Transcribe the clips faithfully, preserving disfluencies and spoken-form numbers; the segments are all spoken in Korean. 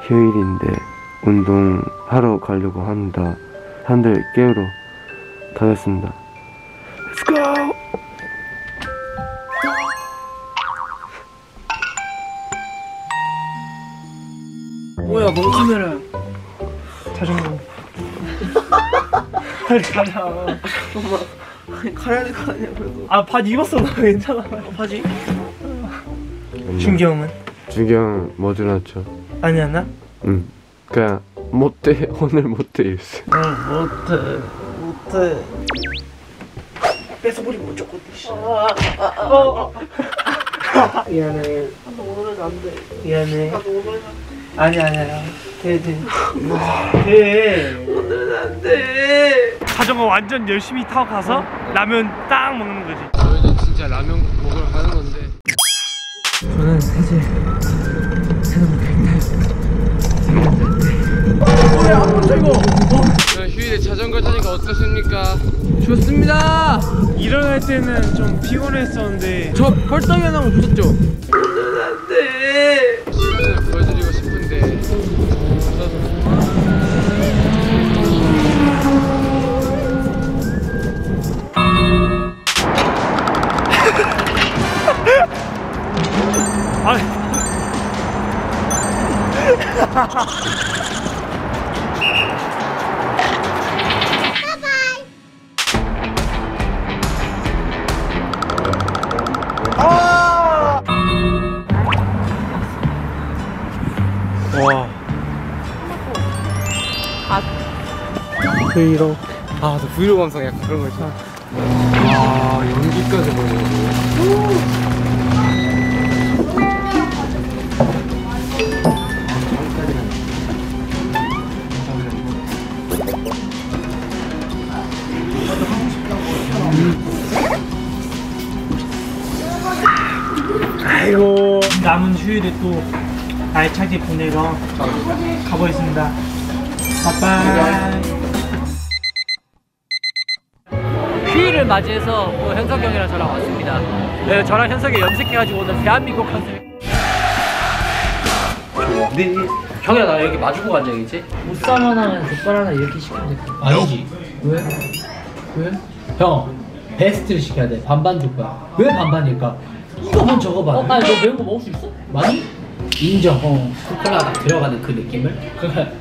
휴일인데 운동하러 가려고 합니다. 사람들 깨우러 가겠습니다. Let's go! 뭐야, 뭔 카메라야? 자전거. 빨리 가자. 엄마, 아니 가야 될 거 아니야 그래도. 아, 바지 입었어. 너 괜찮아. 어, 바지? 준기 형은? 준기 형 뭐 들었죠? 아니 안 나? 응. 그냥 못해. 오늘 못해 있어. 응, 못해. 못해. 뺏어버리면 어쩌고. 어, 어. 미안해. 나도 오늘은 안 돼. 미안해. 나도 오늘은 안 돼. 아니 아니야. 돼, 돼. 돼. 오늘은 안 돼. 자전거 완전 열심히 타고 가서 라면 딱 먹는 거지. 저희는 진짜 라면 먹으러 가는 건데. 저는 세제 자전거 뭐야, 안 멈춰 이거. 휴일에 자전거 타니까 어떠십니까? 좋습니다. 일어날 때는 좀 피곤했었는데 저 벌떡 일어나고 무섭죠? 오늘은 안 돼. 수련을 보여드리고 싶은데 아. 와. 아. 브이로그. 아, 저 브이로그 감성 약간 그런 거 있잖아. 와, 연기까지 보여주고. 아이고, 남은 휴일에 또 알차게 보내러 가보겠습니다. 빠빠이. 휴일을 맞이해서 또 현석이 형이랑 저랑 왔습니다. 네, 저랑 현석이 염색해가지고 오늘 대한민국 컨셉. 네. 형이랑 나 여기 마주보고 앉아야겠지? 보쌈 하나랑 족발 하나 이렇게 시키면 될 거야. 아니지. 왜? 왜? 형, 베스트를 시켜야 돼. 반반 족발. 왜 반반일까? 이거 한번 적어봐. 어, 아니 너 매운 거 먹을 수 있어? 많이? 인정. 어. 초콜릿 들어가는 그 느낌을? 그래.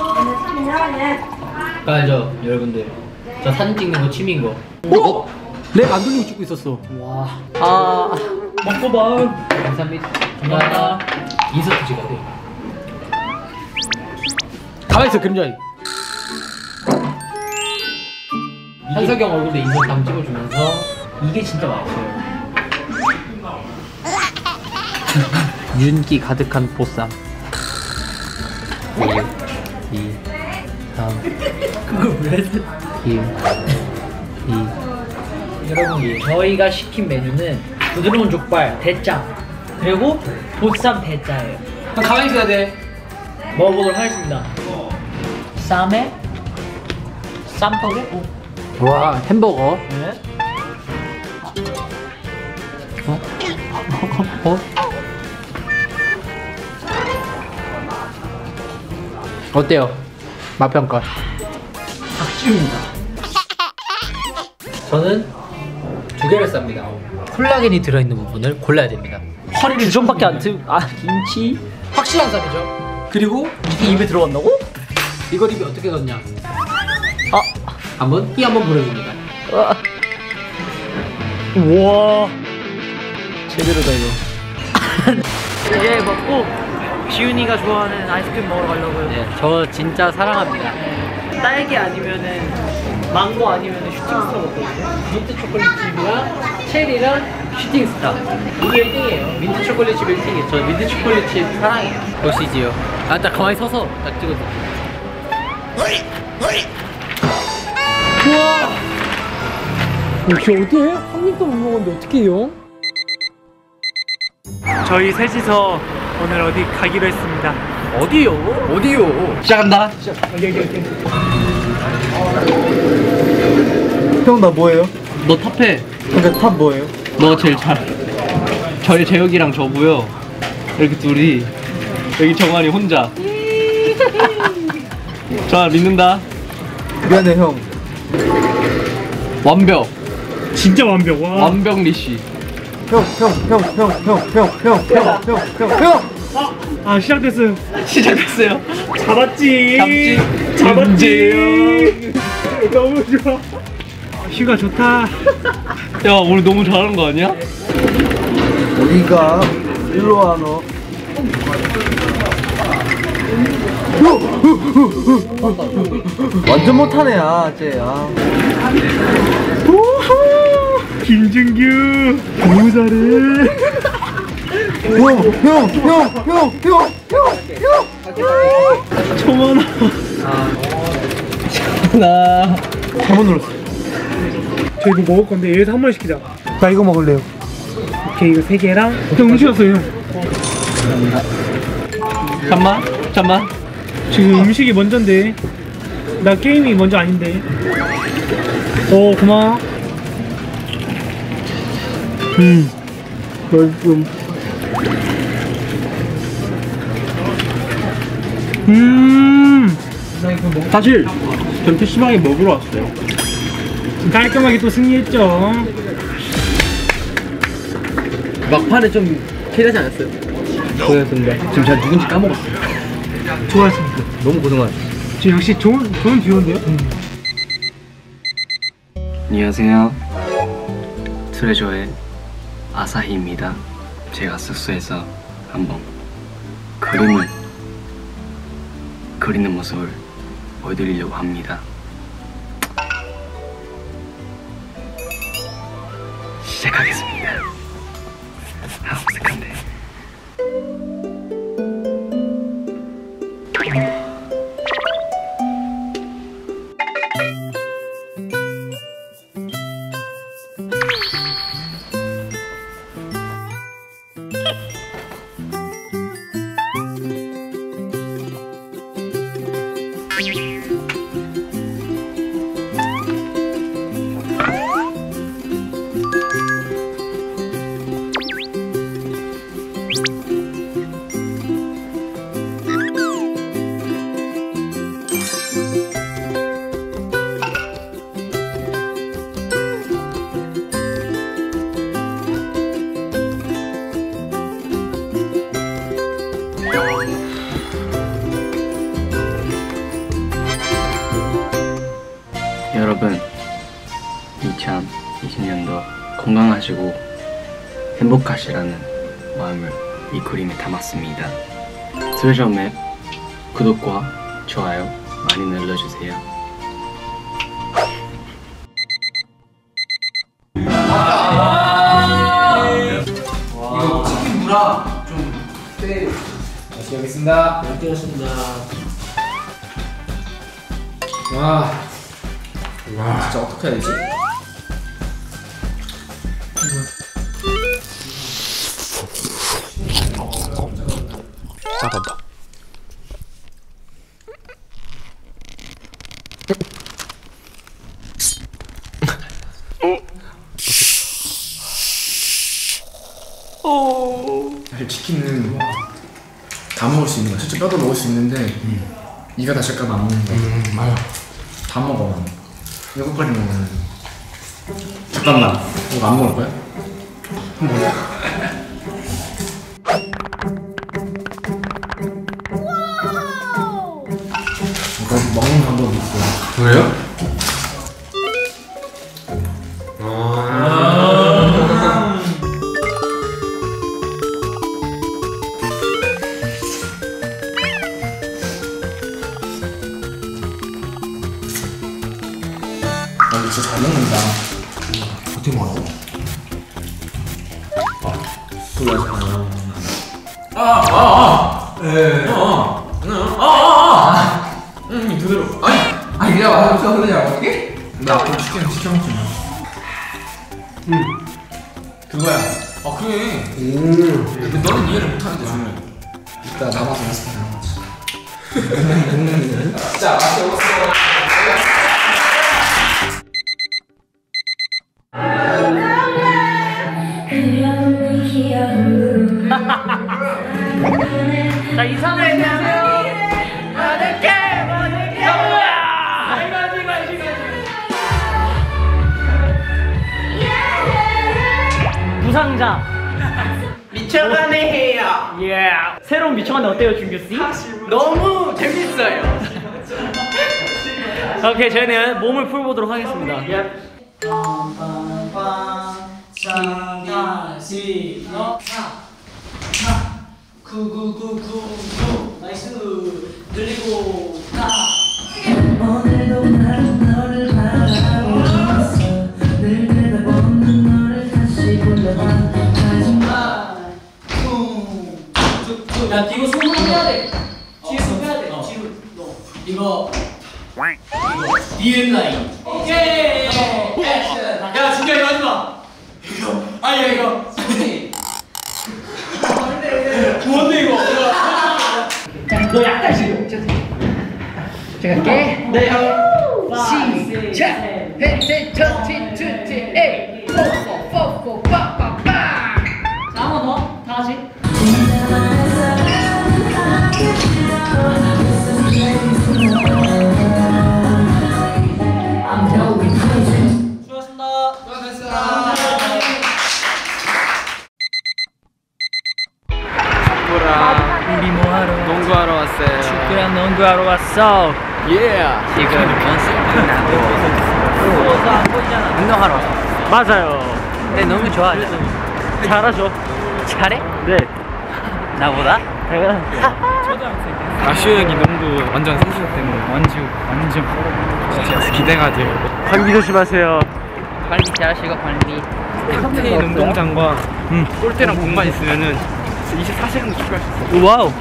알죠, 여러분들. 저 사진 찍는 거 취미인 거. 어? 내 만돌리고 찍고 있었어. 와. 아. 먹고 봐. 감사합니다. 감사합니다. 인서트 찍어야 돼. 가만히 있어, 그림자이. 현석이 형 얼굴에 인서트 한번 찍어주면서 이게 진짜 맛있어요. 윤기 가득한 보쌈. 일, 이, 삼. 그걸 왜 했어? 일, 이. 여러분, 저희가 시킨 메뉴는 부드러운 족발 대짜 그리고 보쌈 대짜예요. 가만히 있어야 돼. 먹어보도록 하겠습니다. 쌈에 쌈떡에 와, 햄버거. 네. 어? 어? 어때요? 맛평가. 박지우입니다. 저는 두 개를 쌉니다. 콜라겐이 들어있는 부분을 골라야 됩니다. 허리를 주전밖에 안 트. 아, 김치. 확실한 쌈이죠. 그리고 이게 입에 들어간다고? 이걸 입에 어떻게 넣냐? 아, 한번 이 한번 보여줍니다. 아. 우와, 제대로다 이거. 이제 먹고 지훈이가 좋아하는 아이스크림 먹으러 가려고요. 네, 저 진짜 사랑합니다. 딸기 아니면은 망고 아니면은 슈팅스타 먹거든요. 민트 초콜릿칩이랑 체리랑 슈팅스타. 이게 일 등이에요. 민트 초콜릿칩 일 등이에요. 저 민트 초콜릿칩 사랑해요. 보시지요. 아, 딱 가만히 서서 딱 찍어줘. 우와! 이게 어디에? 한 입도 못 먹었는데 어떻게 해요? 저희 셋이서 오늘 어디 가기로 했습니다. 어디요? 어디요? 시작한다. 시작. 여기 여기 여기. 형, 나 뭐예요? 너 탑해. 그러니까 탑 뭐예요? 너가 제일 잘. 저희 재혁이랑 저고요. 이렇게 둘이. 여기 정환이 혼자. 자, 믿는다. 미안해 형. 완벽. 진짜 완벽. 와. 완벽 리시. 형, 형, 형, 형, 형, 형, 형, 형, 형, 형, 형. 아, 아 시작됐어요. 시작했어요. 잡았지. 잡지. 잡았지. 너무 좋아. 휴가 좋다. 야, 우리 너무 잘하는 거 아니야? 어디가? 일로 와 너. 완전 못하네 야, 쟤. 아. 김준규 너무 잘해. 형, 형, 형, 형, 형, 형, 형. 청원아. 나. 잘못 눌렀어. 저 이거 먹을 건데 얘에서 한 번 시키자. 나 이거 먹을래요. 오케이 이거 세 개랑 형 음식 왔어요 형. 잠만, 잠만. 지금 음식이 먼저인데 나 게임이 먼저 아닌데. 어 고마워. 음 맛있음. 음 사실 전 피시방에 먹으러 왔어요. 깔끔하게 또 승리했죠. 막판에 좀 캐리하지 않았어요? 고생했습니다. 지금 제가 누군지 까먹었어요. 좋았습니다. 너무 고생하셨어요. 지금 역시 좋은 좋은 듀오인데요. 음. 안녕하세요. 트레저의 아사히입니다. 제가 숙소에서 한번 그림을 그리는 모습을 보여드리려고 합니다. 시작하겠습니다. 아, 어색한데. 여러분, 이천이십 년도 건강하시고 행복하시라는 마음을 이 그림에 담았습니다. 트레저맵 구독과 좋아요 많이 눌러주세요. 이거 치킨 무라 좀 떼. 다시 하겠습니다. 잘 찍었습니다. 와. 와, 진짜 어떻게 해야 되지? 짜간다. 사실 치킨은 다 먹을 수 있는 거야. 실제 뼈도 먹을 수 있는데 음. 이가 다칠까봐 안 먹는 거야. 음, 맞아. 다 먹어. 이거까지 먹으면 잠깐만. 이거 안 먹을 거야? 한번 보자. 이거 먹는 방법이 있어. 그래요? 아, 이거 진짜 잘 먹는다. 어떻게 먹어? 아, 아, 아, 예, 어, 아, 아, 음, 그대로. 아니, 아니 그냥 와서 그냥 어떻게? 나 앞으로 치킨 시켜 먹지 마. 음, 그거야. 아 그래. 음. 근데 너는 이해를 못하는데 정말. 이따 남아서 연습해. 자, 맛이 없어. 자, 인사해 주세요. 부상자. 미쳐가네 해요. 예. 새로운 미쳐가네 어때요, 준규 씨? 너무 재밌어요. 오케이, 저희는 몸을 풀어보도록 하겠습니다. 구구구구구 나이스. 늘리고 타. 오늘도 난 너를 바라보고 있어. 늘 내다보는 너를 다시 보려봐. 하지마. 툭툭툭. 야, 뒤로 손 해야 돼. 뒤로 해야 돼. 뒤로. 너 이거. 이거 디엠라인. 오케이. 액션. 야, 진짜 이거 하지 마. 이거. 아니야 이거. 뭔데 이거? 너 약간 지금. 제가 할게. 네. 시작. 벤체 천치 투치 에이. 포포포포 빠빠빠. 자, 한 번 더. 다 같이. 수고하셨습니다. 수고하셨습니다. 우리 뭐하러? 농구하러 왔어요. 축구랑 농구하러 왔어. 예. 지금 연습 끝나고 누워서 안 보이잖아. 운동하러 왔어. 맞아요. 네, 너무 좋아하죠. 잘하죠. 잘해? 네. 나보다? 아슈 형이 농구 완전 선수 때문에 완주 완전 진짜 기대가 돼요. 감기 조심하세요. 관리 잘하시고 관리. 카페인 운동장과 음. 골대랑 공만 있으면은 이십사 시간도 축구할 수 있어요. 와우.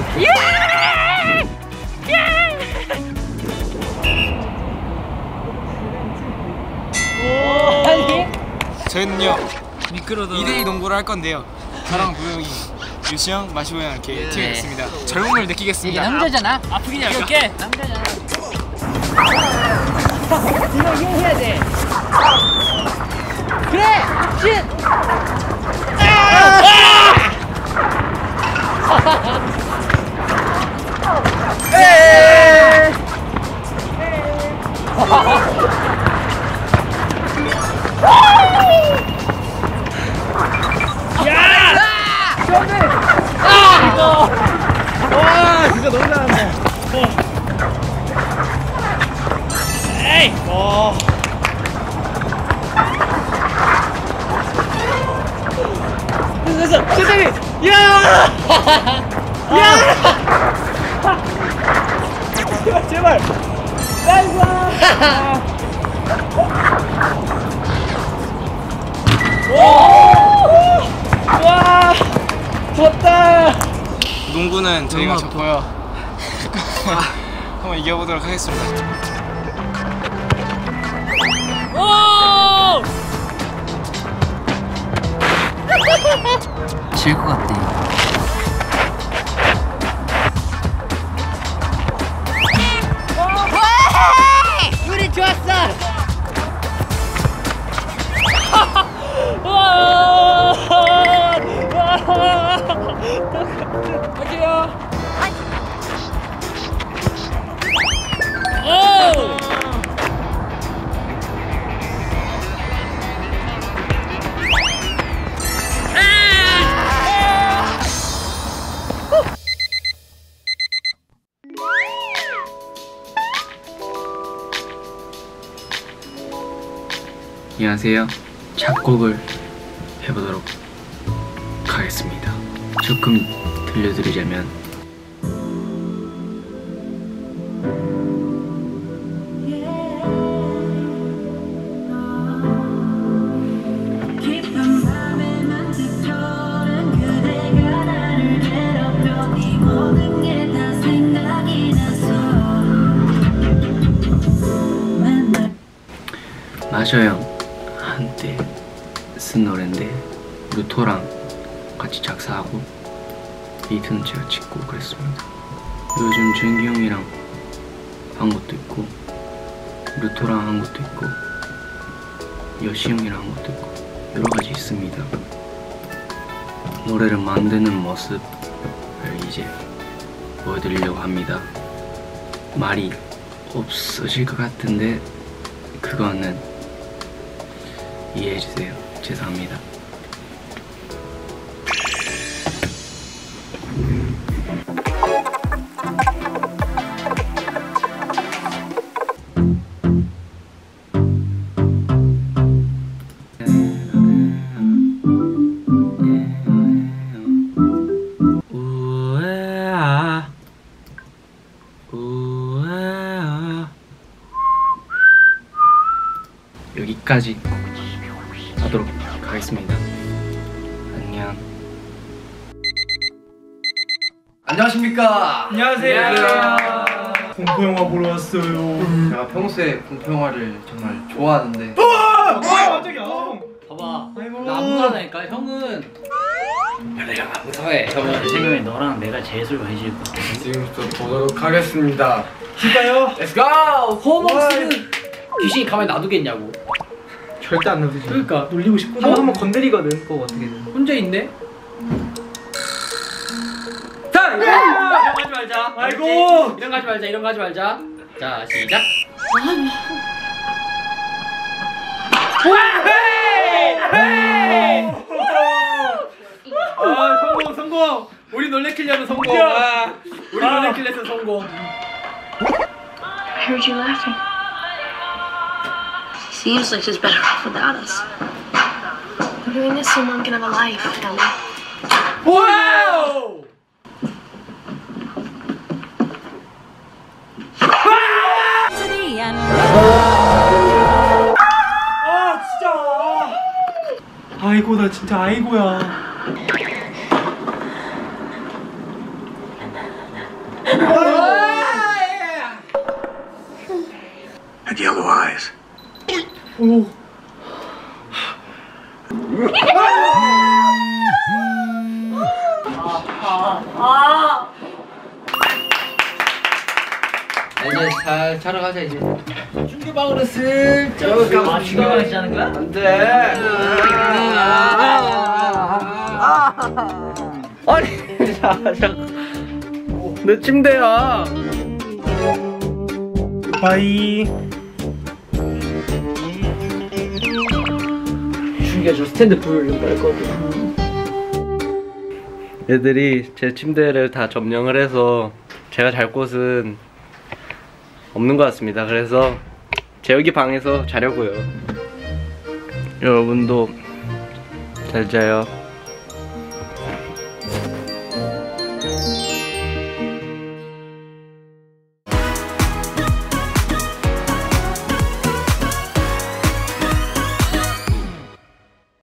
저희는요 미끄러도 이 대이 농구를 할 건데요. 저랑 도영이, 유시 형, 마시오 형 이렇게 팀이 됐습니다. 젊음을 느끼겠습니다. 남자잖아. 아프긴 할게. 남자잖아. 이거 이거 해야 돼. 그래. 신. 와 진짜 너무 잘한다. 에이. 와. 됐어. 세상에. 야. 야. 제발 제발. 아이고. 와. 졌다. 농구는 저희가 졌고요. 한번 이겨보도록 하겠습니다. 오! 질 것 같대. 우리 좋았어. 와! 갈게요. 오! 안녕하세요. 작곡을 해보도록 하겠습니다. 조금 들려드리자면 마셔 형 한때 쓴 노래인데 루토랑 같이 작사하고 비트는 제가 찍고 그랬습니다. 요즘 준기 형이랑 한 것도 있고 루토랑 한 것도 있고 여시 형이랑 한 것도 있고 여러 가지 있습니다. 노래를 만드는 모습을 이제 보여드리려고 합니다. 말이 없어질 것 같은데 그거는 이해해주세요. 죄송합니다. 끝까지 하도록 하겠습니다. 안녕. 안녕하십니까. 안녕하세요. 공포 영화 보러 왔어요. 제가 평소에 공포 영화를 정말 좋아하는데. 아, 깜짝이야. 봐봐. 아이고. 나 안 무서워하니까 형은. 내가 안 무서워해. 형은 내 생각에 너랑 내가 제일 해질 것 같아. 지금부터 보도록 하겠습니다. 진짜요? Let's go. 호먹스는 귀신이 가만히 놔두겠냐고. 절대 안 넣으지. 그러니까 놀리고 싶거든. 한번 한번 건드리거든. 그거 어떻게 돼? 혼자 있네. 자, 이런 거 하지 말자. 아이고. 이런 거 하지 말자. 이런 거 하지 말자. 자, 시작. 아, 성공, 성공. 우리 놀래키려면 성공. 아, 우리 놀래키려면 성공. I heard you laughing. Seems like she's better off without us. We're doing this so Mom can have a life, Ellie. 와우! 아 진짜. 아이고 나 진짜 아이고야. Had yellow eyes. 오. 이제 잘 자러 가자 이제. 중계방으로 슬쩍. 아, 중계방에서 자는 거야? 안 돼. 아니, 자, 자. 내 침대야. 바이. 중계가 저 스탠드 불 이런 거할 거거든. 애들이 제 침대를 다 점령을 해서 제가 잘 곳은 없는 것 같습니다. 그래서 제 여기 방에서 자려고요. 여러분도 잘 자요.